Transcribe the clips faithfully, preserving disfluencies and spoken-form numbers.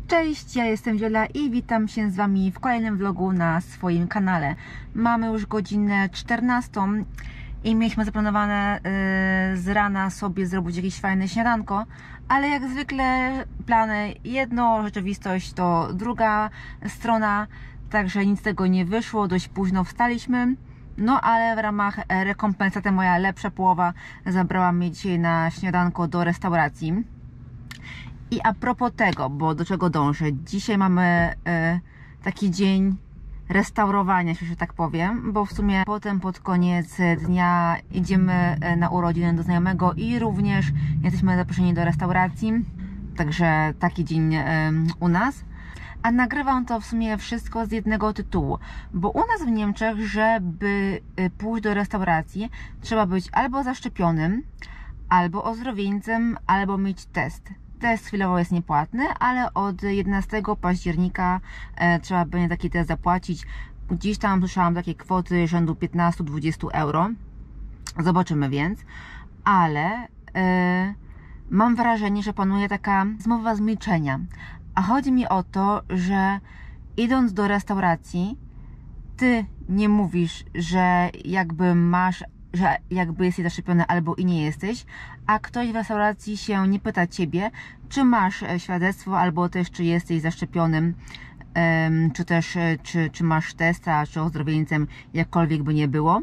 Cześć, ja jestem Wiola i witam się z Wami w kolejnym vlogu na swoim kanale. Mamy już godzinę czternastą i mieliśmy zaplanowane yy, z rana sobie zrobić jakieś fajne śniadanko, ale jak zwykle plany jedno, rzeczywistość to druga strona, także nic z tego nie wyszło, dość późno wstaliśmy. No ale w ramach rekompensaty moja lepsza połowa zabrała mnie dzisiaj na śniadanko do restauracji. I a propos tego, bo do czego dążę, dzisiaj mamy y, taki dzień restaurowania się, że tak powiem, bo w sumie potem pod koniec dnia idziemy na urodziny do znajomego i również jesteśmy zaproszeni do restauracji, także taki dzień y, u nas. A nagrywam to w sumie wszystko z jednego tytułu, bo u nas w Niemczech, żeby pójść do restauracji, trzeba być albo zaszczepionym, albo ozdrowieńcem, albo mieć test. Test chwilowo jest niepłatny, ale od jedenastego października e, trzeba będzie taki test zapłacić. Gdzieś tam słyszałam takie kwoty rzędu piętnaście do dwudziestu euro. Zobaczymy więc. Ale e, mam wrażenie, że panuje taka zmowa z milczenia. A chodzi mi o to, że idąc do restauracji, ty nie mówisz, że jakby masz, że jakby jesteś zaszczepiony albo i nie jesteś, a ktoś w restauracji się nie pyta ciebie, czy masz świadectwo, albo też czy jesteś zaszczepionym, czy też czy, czy masz testa, czy ozdrowieńcem, jakkolwiek by nie było.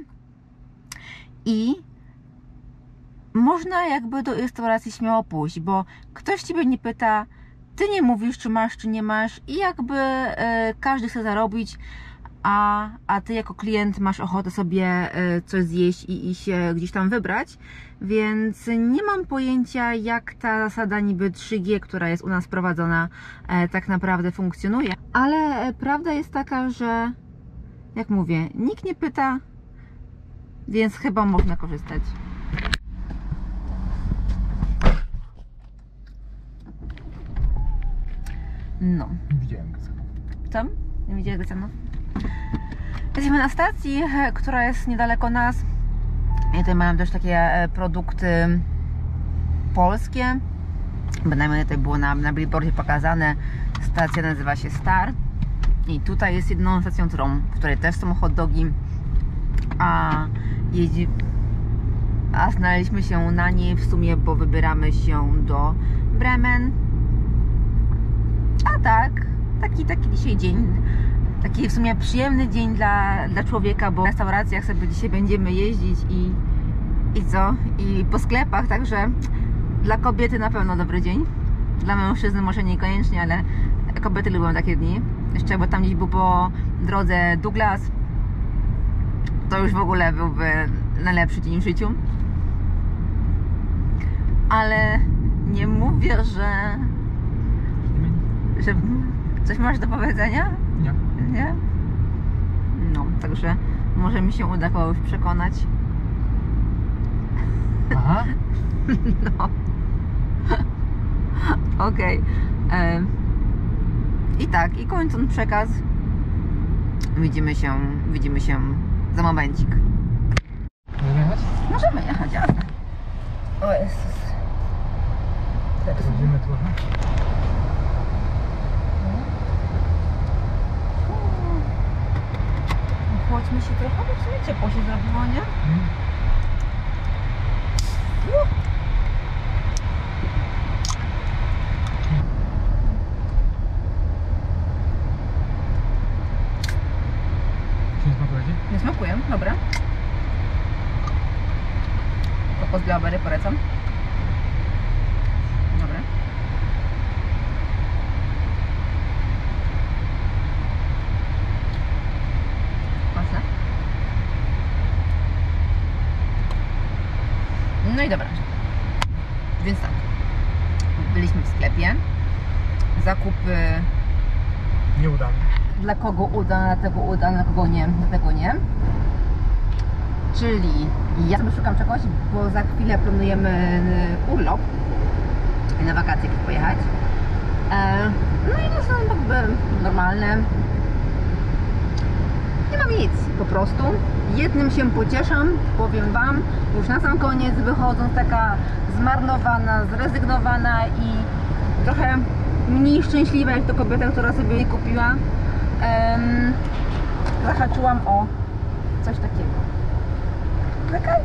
I można jakby do restauracji śmiało pójść, bo ktoś ciebie nie pyta, ty nie mówisz, czy masz, czy nie masz, i jakby e, każdy chce zarobić, a, a ty jako klient masz ochotę sobie e, coś zjeść i, i się gdzieś tam wybrać, więc nie mam pojęcia, jak ta zasada niby trzy G, która jest u nas wprowadzona, e, tak naprawdę funkcjonuje. Ale e, prawda jest taka, że jak mówię, nikt nie pyta, więc chyba można korzystać. No. Nie widziałem Grycanów. Co? Nie widziałem Grycanów? Jesteśmy na stacji, która jest niedaleko nas. I tutaj mają też takie produkty polskie. Bynajmniej tutaj było na, na billboardzie pokazane. Stacja nazywa się Star. I tutaj jest jedną stacją, którą, w której też są hot dogi. A jeździ... A znaleźliśmy się na niej w sumie, bo wybieramy się do Bremen. A tak, taki, taki dzisiaj dzień, taki w sumie przyjemny dzień dla, dla człowieka, bo w restauracjach sobie dzisiaj będziemy jeździć i, i co? I po sklepach, także dla kobiety na pewno dobry dzień. Dla mężczyzny może niekoniecznie, ale kobiety lubią takie dni. Jeszcze jakby tam gdzieś był po drodze Douglas, to już w ogóle byłby najlepszy dzień w życiu. Ale nie mówię, że... że coś masz do powiedzenia? Nie. Nie? No, także może mi się uda kogoś przekonać. Aha. No. Okej. Okay. I tak, i kończąc przekaz, widzimy się, widzimy się za momencik. Możemy jechać? Możemy jechać, jasne. O Jezus. Chodzimy trochę. Chodźmy się trochę, bo w sumie ciepło się zrobiło, nie? Hmm. Uh. Czy nie smakuje ci? Nie smakują, dobra. Kokos Blaubery polecam. Dobra. Mocne. No i dobra. Więc tak. Byliśmy w sklepie. Zakupy. Nieudane. Dla kogo uda, dla tego uda, dla kogo nie, dla tego nie. Czyli ja sobie szukam czegoś, bo za chwilę planujemy urlop i na wakacje pojechać. No i to są jakby normalne. Nie mam nic, po prostu. Jednym się pocieszam, powiem Wam, już na sam koniec wychodząc taka zmarnowana, zrezygnowana i trochę mniej szczęśliwa jak to kobieta, która sobie je kupiła. Um, zahaczyłam o coś takiego. Czekaj.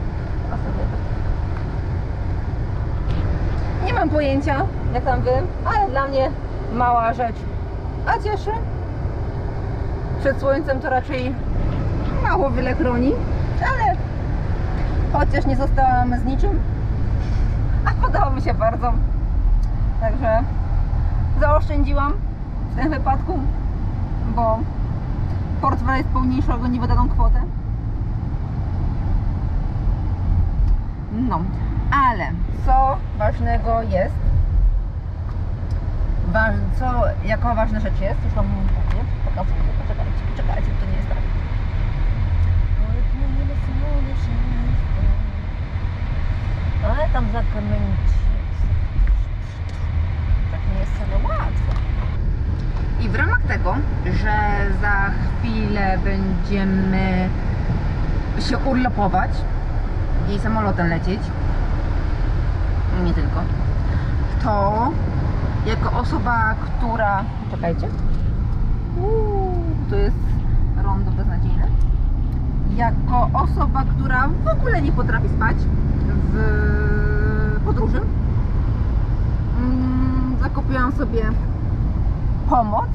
Nie mam pojęcia, jak tam wy, ale dla mnie mała rzecz. A cieszy. Przed słońcem to raczej mało wiele chroni, ale chociaż nie zostałam z niczym, a podoba mi się bardzo. Także zaoszczędziłam w tym wypadku, bo portfel jest pełniejszy o niewydaną kwotę. No, ale co ważnego jest, Wa co, jaka ważna rzecz jest, już wam mówię, pokazuję, poczekajcie, poczekajcie, to nie jest tak. Ale tam zakręcić tak nie jest wcale łatwo. I w ramach tego, że za chwilę będziemy się urlopować i samolotem lecieć, nie tylko, to jako osoba, która... Czekajcie. Uuu, to jest rondo beznadziejne. Jako osoba, która w ogóle nie potrafi spać w podróży, mm, zakupiłam sobie pomoc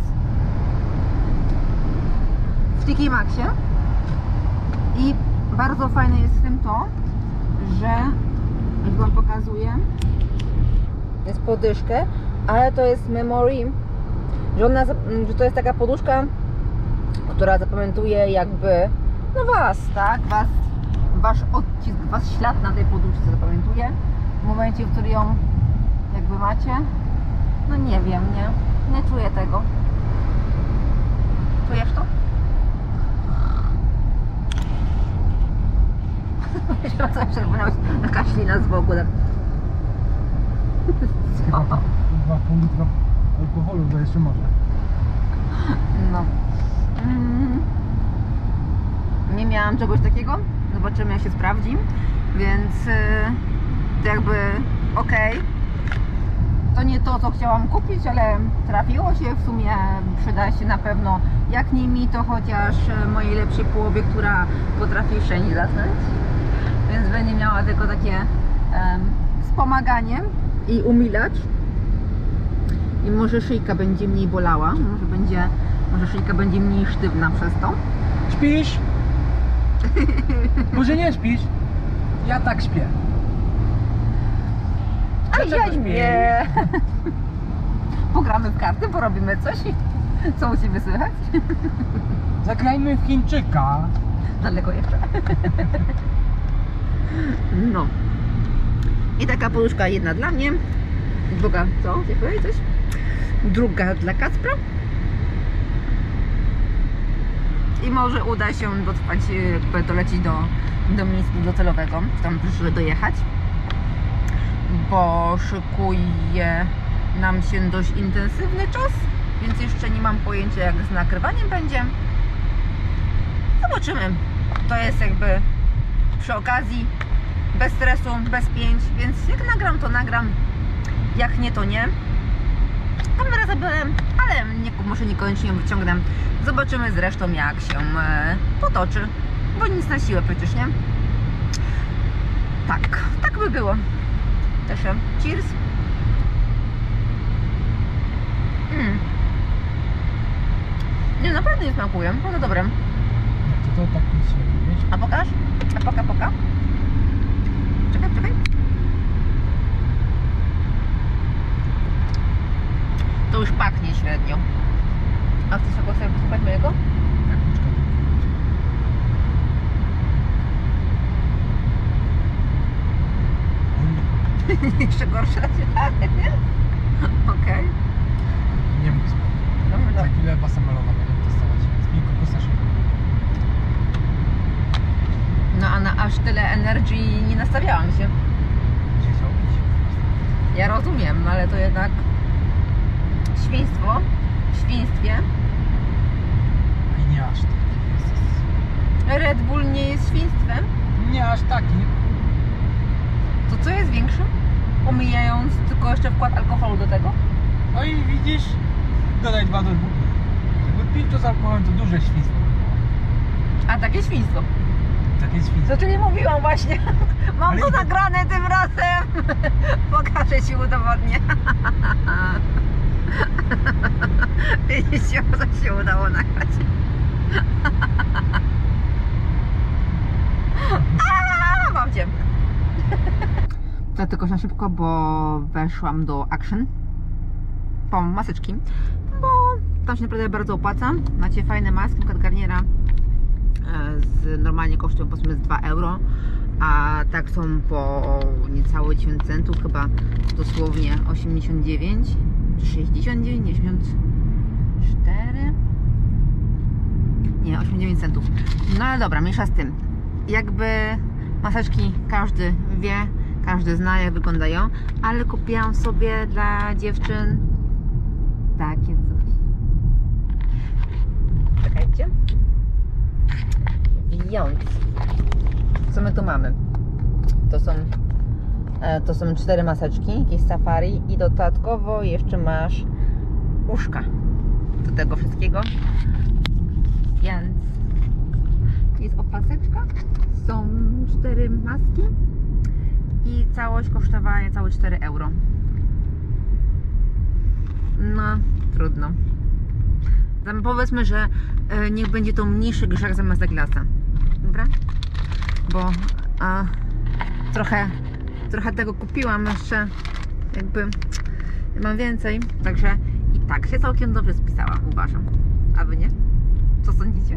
w T K Maxie i bardzo fajne jest w tym to, że już wam pokazuję, jest podyszkę, ale to jest memory, że, ona, że to jest taka poduszka, która zapamiętuje jakby no was, tak? Was, wasz odcisk, wasz ślad na tej poduszce zapamiętuje w momencie, w którym ją jakby macie. No nie wiem, nie? Nie czuję tego. Czujesz to? Myślałam, że przerwałeś na kaślina z boku. Tak. Chyba dwa pół litra alkoholu, to jeszcze może. No. Mm. Nie miałam czegoś takiego. Zobaczymy, jak się sprawdzi. Więc yy, to jakby okej. Okay. To nie to, co chciałam kupić, ale trafiło się. W sumie przyda się na pewno. Jak nie mi, to chociaż mojej lepszej połowie, która potrafi wszędzie zasnąć. Więc będzie miała tylko takie um, wspomaganie i umilacz. I może szyjka będzie mniej bolała. Może będzie, może szyjka będzie mniej sztywna przez to. Śpisz? Może nie śpisz? Ja tak śpię. A Dlaczego ja śpisz? nie. Pogramy w karty, porobimy coś. Co u Ciebie słychać? Zagrajmy w Chińczyka. Daleko jeszcze. No. I taka poduszka jedna dla mnie. Druga, co? Chcesz powiedzieć coś? Druga dla Kacpra. I może uda się dotrwać, jakby dolecieć do, do miejsca docelowego, tam przyszły dojechać, bo szykuje nam się dość intensywny czas, więc jeszcze nie mam pojęcia, jak z nagrywaniem będzie. Zobaczymy. To jest jakby przy okazji, bez stresu, bez pięć, więc jak nagram, to nagram, jak nie, to nie. Kamerę zabrałem, ale nie, może niekoniecznie ją wyciągnę. Zobaczymy zresztą, jak się e, potoczy, bo nic na siłę przecież, nie? Tak, tak by było. Też cheers. Mm. Nie, naprawdę nie smakuje, bardzo dobre. To, to tak nic się nie wiesz? A pokaż? A poka, poka. Czekaj, czekaj. To już pachnie średnio. A chcesz sobie sobie posłuchać mojego? Tak, poczekaj. Jeszcze gorsze. Okej. Nie mów. Dobra, Za dobra. chwilę basamalowa będziemy testować. Z Pinko Kosaszek. No a na aż tyle energy nie nastawiałam się. Gdzie zrobić? Ja rozumiem, ale to jednak świństwo w świństwie. I nie aż taki. Jezus. Red Bull nie jest świństwem. Nie aż taki. To co jest większe? Omijając tylko jeszcze wkład alkoholu do tego? No i widzisz, dodaj dwa do dwóch. Jakby pił to z alkoholem, to duże świństwo by było. A takie świństwo. Takie świństwo. Co czyli mówiłam właśnie. Mam Ale to i- nagrane tym razem. Pokażę ci, udowodnię. Widzicie, co się udało nagrać. A, mam cię. To tylko na szybko, bo weszłam do Action po maseczki, bo tam się naprawdę bardzo opłaca. Macie fajne maski, na przykład Garniera z, normalnie kosztują powiedzmy z dwa euro, a tak są po niecałe dziewięćdziesiąt centów, chyba dosłownie osiemdziesiąt dziewięć, sześćdziesiąt dziewięć, dziewięćdziesiąt cztery, nie, osiemdziesiąt dziewięć centów. No ale dobra, mniejsza z tym. Jakby maseczki każdy wie, każdy zna, jak wyglądają, ale kupiłam sobie dla dziewczyn takie coś. Czekajcie. Więc co my tu mamy? To są e, to są cztery maseczki, jakieś safari i dodatkowo jeszcze masz uszka do tego wszystkiego. Więc jest opaseczka, są cztery maski i całość kosztowała niecałe cztery euro. No, trudno. Powiedzmy, że e, niech będzie to mniejszy grzech zamiast glasa. Dobra? Bo e, trochę, trochę tego kupiłam jeszcze, jakby mam więcej, także i tak się całkiem dobrze spisałam, uważam. A wy nie? Co sądzicie?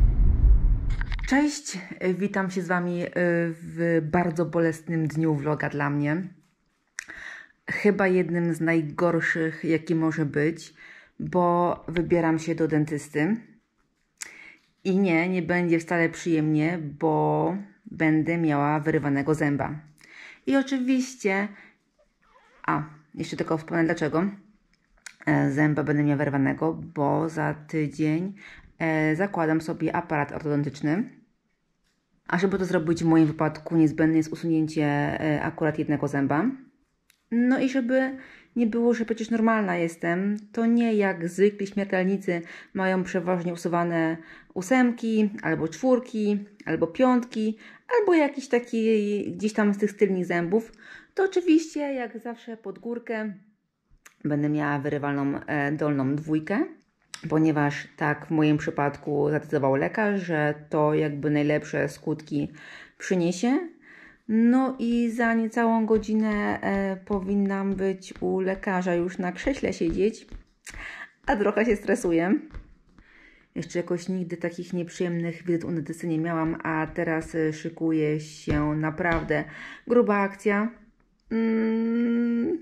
Cześć, witam się z Wami w bardzo bolesnym dniu vloga dla mnie. Chyba jednym z najgorszych, jaki może być, bo wybieram się do dentysty. I nie, nie będzie wcale przyjemnie, bo będę miała wyrywanego zęba. I oczywiście, a, jeszcze tylko wspomnę dlaczego. Zęba będę miała wyrywanego, bo za tydzień e, zakładam sobie aparat ortodontyczny. A żeby to zrobić w moim wypadku niezbędne jest usunięcie e, akurat jednego zęba. No i żeby nie było, że przecież normalna jestem, to nie jak zwykli śmiertelnicy mają przeważnie usuwane ósemki, albo czwórki, albo piątki, albo jakiś taki gdzieś tam z tych tylnych zębów, to oczywiście jak zawsze pod górkę będę miała wyrywalną e, dolną dwójkę, ponieważ tak w moim przypadku zadecydował lekarz, że to jakby najlepsze skutki przyniesie. No i za niecałą godzinę e, powinnam być u lekarza już na krześle siedzieć, a trochę się stresuję. Jeszcze jakoś nigdy takich nieprzyjemnych wizyt u dentysty nie miałam, a teraz e, szykuje się naprawdę gruba akcja. Mm.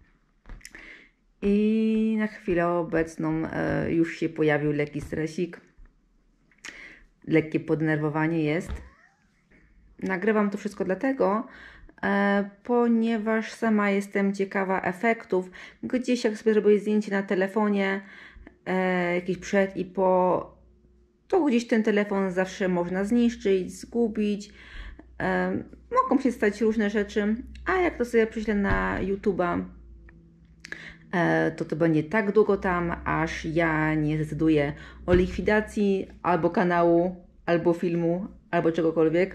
I na chwilę obecną e, już się pojawił lekki stresik. Lekkie poddenerwowanie jest. Nagrywam to wszystko dlatego, e, ponieważ sama jestem ciekawa efektów. Gdzieś jak sobie zrobię zdjęcie na telefonie, e, jakiś przed i po, to gdzieś ten telefon zawsze można zniszczyć, zgubić. E, mogą się stać różne rzeczy, a jak to sobie prześlę na YouTube'a, e, to to będzie tak długo tam, aż ja nie zdecyduję o likwidacji albo kanału, albo filmu, albo czegokolwiek.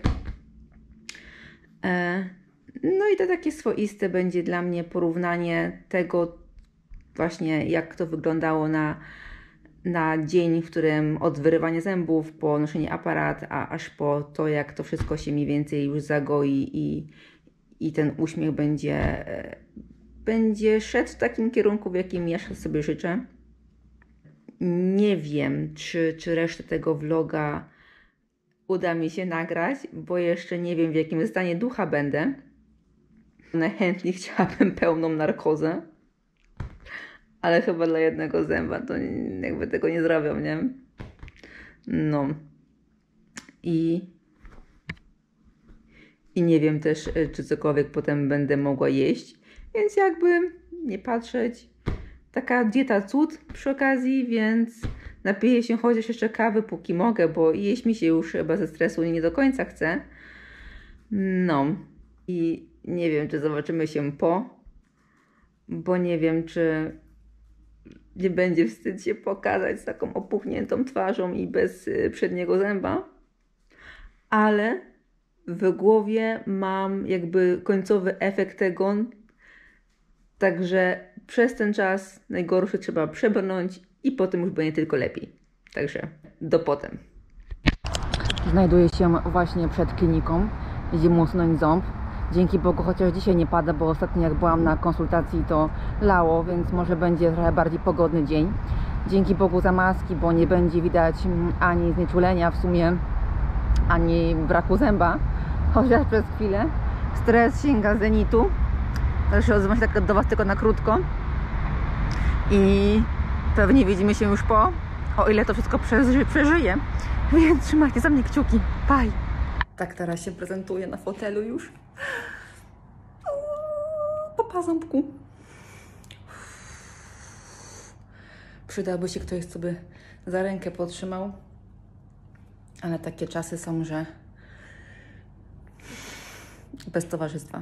No i to takie swoiste będzie dla mnie porównanie tego właśnie, jak to wyglądało na, na dzień, w którym od wyrywania zębów po noszenie aparat, a aż po to, jak to wszystko się mniej więcej już zagoi i, i ten uśmiech będzie, będzie szedł w takim kierunku, w jakim ja sobie życzę. Nie wiem, czy, czy resztę tego vloga uda mi się nagrać, bo jeszcze nie wiem, w jakim stanie ducha będę. Najchętniej chciałabym pełną narkozę, ale chyba dla jednego zęba to jakby tego nie zrobią, nie? No. I, i nie wiem też, czy cokolwiek potem będę mogła jeść, więc jakby nie patrzeć. Taka dieta cud przy okazji, więc napiję się chociaż jeszcze kawy, póki mogę, bo jeść mi się już chyba ze stresu nie do końca chce. No i nie wiem, czy zobaczymy się po, bo nie wiem, czy nie będzie wstyd się pokazać z taką opuchniętą twarzą i bez y, przedniego zęba. Ale w głowie mam jakby końcowy efekt tego, także przez ten czas najgorsze trzeba przebrnąć i potem już będzie tylko lepiej. Także do potem. Znajduję się właśnie przed kliniką. Idziemy usunąć ząb. Dzięki Bogu, chociaż dzisiaj nie pada, bo ostatnio jak byłam na konsultacji to lało, więc może będzie trochę bardziej pogodny dzień. Dzięki Bogu za maski, bo nie będzie widać ani znieczulenia w sumie, ani braku zęba, chociaż przez chwilę. Stres sięga zenitu, także odzywam się tak do Was tylko na krótko i pewnie widzimy się już po, o ile to wszystko przeży, przeżyję, więc trzymajcie za mnie kciuki. Bye! Tak teraz się prezentuję na fotelu już. Po paząbku. Przydałby się ktoś, co by za rękę potrzymał. Ale takie czasy są, że bez towarzystwa.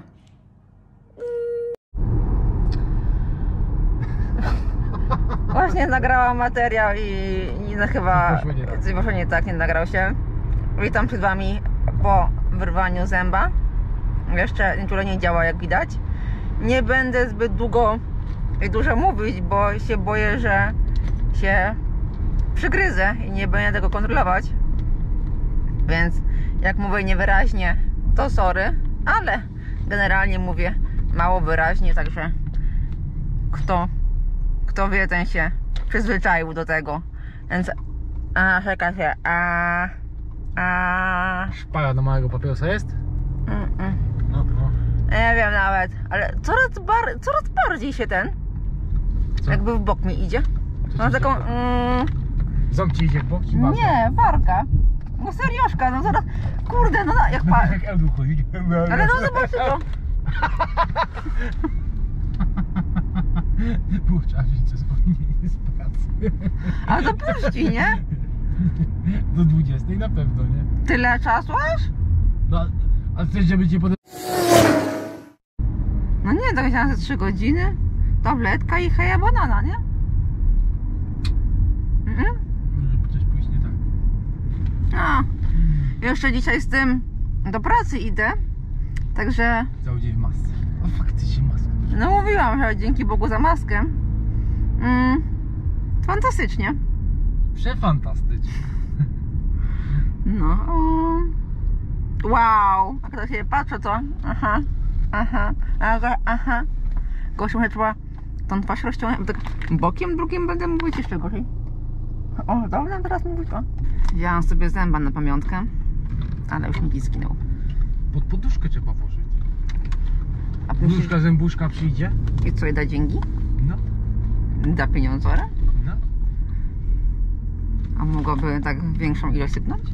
Właśnie nagrałam materiał i nie, chyba coś poszło nie tak, nie nagrał się. Witam przed Wami po wyrwaniu zęba. Jeszcze nieczulenie działa, jak widać. Nie będę zbyt długo i dużo mówić, bo się boję, że się przygryzę i nie będę tego kontrolować. Więc jak mówię niewyraźnie, to sorry, ale generalnie mówię mało wyraźnie, także kto, kto wie, ten się przyzwyczaił do tego. Więc a, czeka się, a, a... Szpara do małego papierosa jest? Mm, mm. No, no. Nie wiem nawet, ale coraz, bar coraz bardziej się ten, Co? jakby w bok mi idzie. Mam taką, mm, Ząb ci idzie w bok? Czy warka? nie, warka. No serioszka, no zaraz, kurde, no jak pa... Jak Edu chodzi. Ale no zobaczcie to. Było trzeba wziąć co zwolnienie z pracy. Ale to puści, nie? Do dwudziestej na pewno, nie? Tyle czasu aż? No, a chcesz, żeby cię potem... No nie, to myślałam, że trzy godziny. Tabletka i heja banana, nie? Mhm. Może coś pójść nie tak. A, jeszcze dzisiaj z tym do pracy idę. Także, Cały dzień w masce. O, faktycznie maska. no mówiłam, że dzięki Bogu za maskę. Mm, fantastycznie. Przefantastycznie. No. Wow. A kto się patrzy, to? Aha. Aha. Aha. Aha. Gościu, muszę trzeba tą twarz rozciągnąć. Tak bokiem drugim będę mówić jeszcze gorzej. O, dobrze teraz mówić, o. Wzięłam sobie zęba na pamiątkę, ale już mi zginął. Pod poduszkę trzeba włożyć. A myślisz, Poduszka, zębuszka przyjdzie? i co, i da dzięki? No, Da pieniądze? no. A mogłaby tak większą ilość sypnąć?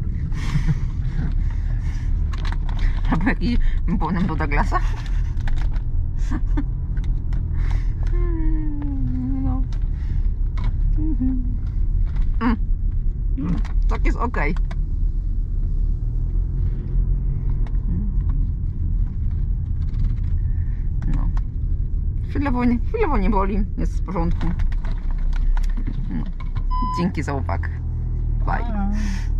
Albo jakiś bonem do Douglasa? No. Mm. Tak jest ok. No. Chwilowo nie, chwilowo nie boli, jest w porządku. No. Dzięki za uwagę. Bye.